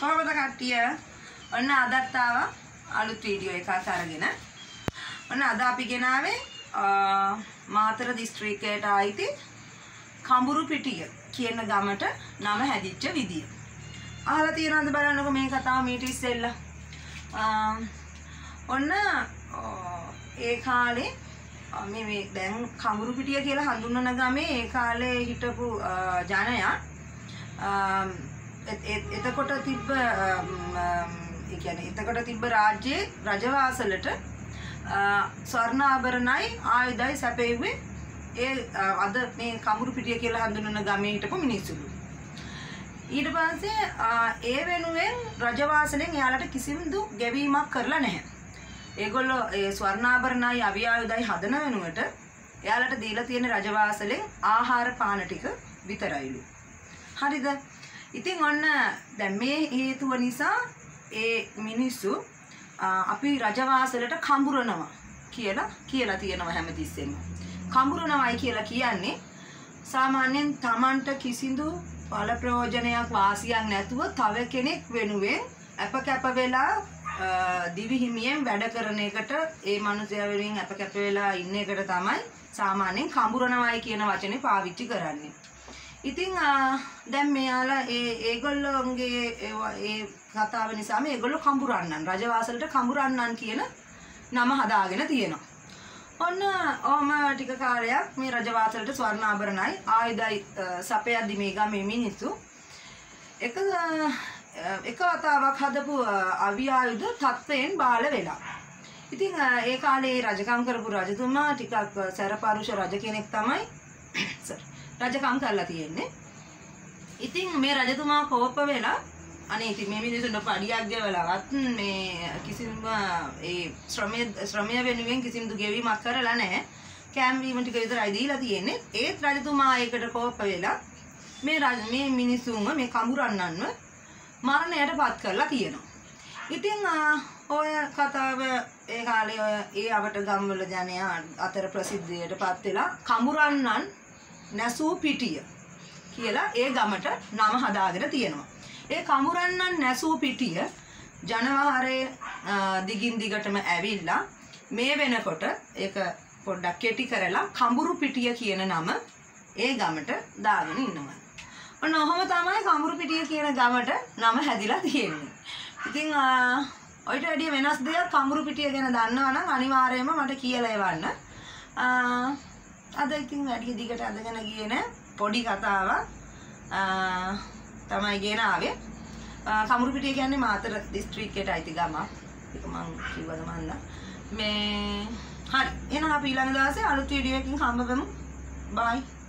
කොහොමද කට්ටිය? ඔන්න අදත් ආවා අලුත් වීඩියෝ එකක් අරගෙන. ඔන්න අද අපි ගෙනාවේ මාතර දිස්ත්‍රික්කයට ආйти කඹුරු පිටිය කියන ගමට නම හැදිච්ච විදිය. අහලා තියෙනවද බලන්නකො මේ කතාව මීට ඉස්සෙල්ලා. ඔන්න ඒ කාලේ මේ දැන් කඹුරු පිටිය කියලා හඳුන්වන ගමේ ඒ කාලේ හිටපු ජනයා එතකොට තිබ්බ ඒ කියන්නේ එතකොට තිබ්බ රාජ්‍යයේ රජවාසලට ස්වර්ණාභරණයි ආයුධයි සැපෙව්වේ ඒ අද මේ කඹුරු පිටිය කියලා හඳුන්වන ගමේ හිටපු මිනිස්සුලු. ඊට පස්සේ ඒ වෙනුවෙන් රජවාසලෙන් එයාලට කිසිදු ගෙවීමක් කරලා නැහැ. ඒගොල්ලෝ ඒ ස්වර්ණාභරණයි අවියායුධයි හදන වෙනුවට එයාලට දීලා තියෙන රජවාසලෙන් ආහාර පාන ටික විතරයිලු. හරිද? ඉතින් ඔන්න දැන් මේ හේතුව නිසා ඒ මිනිස්සු අපි රජවාසලට කඹුරනවා කියලා තියෙනවා හැමතිස්සෙම. කඹුරනවයි කියලා කියන්නේ සාමාන්‍යයෙන් Tamanට කිසිදු ඵල ප්‍රයෝජනයක් වාසියක් නැතුව තව කෙනෙක් වෙනුවෙන් අපකැප වෙලා දිවි හිමියෙන් වැඩ කරන එකට ඒ මනුස්සයා වෙනුවෙන් අපකැප වෙලා ඉන්න එකට තමයි සාමාන්‍යයෙන් කඹුරනවයි කියන වචනේ පාවිච්චි කරන්නේ. ඉතින් දැන් මෙයාලා ඒගොල්ලෝගේ ඒ කතාව නිසා මේගොල්ලෝ කඹුරන්නන් රජවාසලට කඹුරන්නන් කියන නම හදාගෙන තියෙනවා. ඔන්න ඔහම ටික කාලයක් මේ රජවාසලට ස්වර්ණාභරණයි ආයුධයි සපයද්දි මේ ගමේ මිනිස්සු එක වතාවක් හදපු අවියායුධ තත්වයෙන් බාල වෙලා. ඉතින් ඒ කාලේ රජකම් කරපු රජතුමා ටිකක් සැරපරුෂ රජ කෙනෙක් තමයි රජකම් කරලා තියෙන්නේ. ඉතින් මේ රජතුමා කෝප වෙලා අනේ ඉතින් මේ මිනිස්සුන්ට පඩියක් ගෙවලවත් මේ කිසිම ඒ ශ්‍රමය වෙනුවෙන් කිසිදු ගෙවීමක් කරලා නැහැ. කැම්වීම ටික විතරයි දීලා තියෙන්නේ. ඒත් රජතුමා ඒකට කෝප වෙලා මේ මිනිස්සුන්ව මේ කඹුරන්නන්ව මරණයට පත් කරලා තියෙනවා. ඉතින් ඔය කතාව ඒ කාලේ ඒ අවට ගම්වල ජනයා අතර ප්‍රසිද්ධියට පත් වෙලා කඹුරන්නන් නැසූ පිටිය කියලා ඒ ගමට නම හදාගෙන තියෙනවා. ඒ කඹුරන්නන් නැසූ පිටිය ජනවහරේ දිගින් දිගටම ඇවිල්ලා මේ වෙනකොට ඒක පොඩ්ඩක් කෙටි කරලා කඹුරු පිටිය කියන නම ඒ ගමට දාගෙන ඉන්නවා. ඔන්න ඔහොම තමයි කඹුරු පිටිය කියන ගමට නම හැදිලා තියෙන්නේ. ඉතින් ඔයිට වැඩිය වෙනස් දෙයක් කඹුරු පිටිය ගැන දන්නවා නම් අනිවාර්යයෙන්ම මට කියලා එවන්න. අද ඉතින් වැඩි දිගට අදගෙන ගියේ නෑ පොඩි කතාවක් තමයි ගෙනාවේ. කඹුරු පිටිය කියන්නේ මාතර දිස්ත්‍රික්කයට අයිති ගමක්. ඒක මම කිව්වද මන්ද මේ හරි එහෙනම් අපි ඊළඟ දවසේ අලුත් වීඩියෝ එකකින් හම්බ වෙමු. බයි.